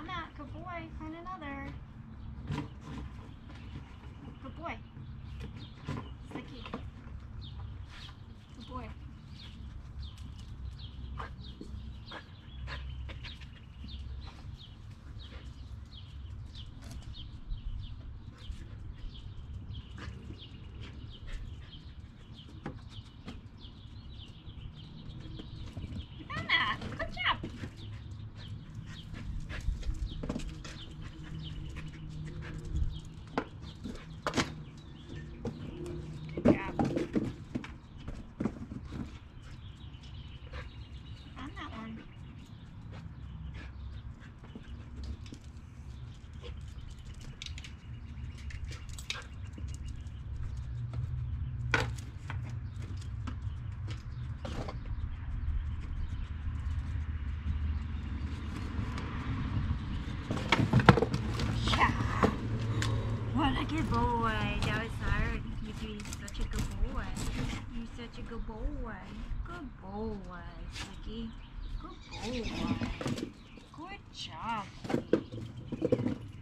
Found that. Good boy. Find another. Good boy. Slicky. Good boy. You found that. Good job. Good job. Found that one. Yeah. What a good boy. That was hard. You're such a good boy. You're such a good boy. Good boy, Slicky. Good boy. Good job.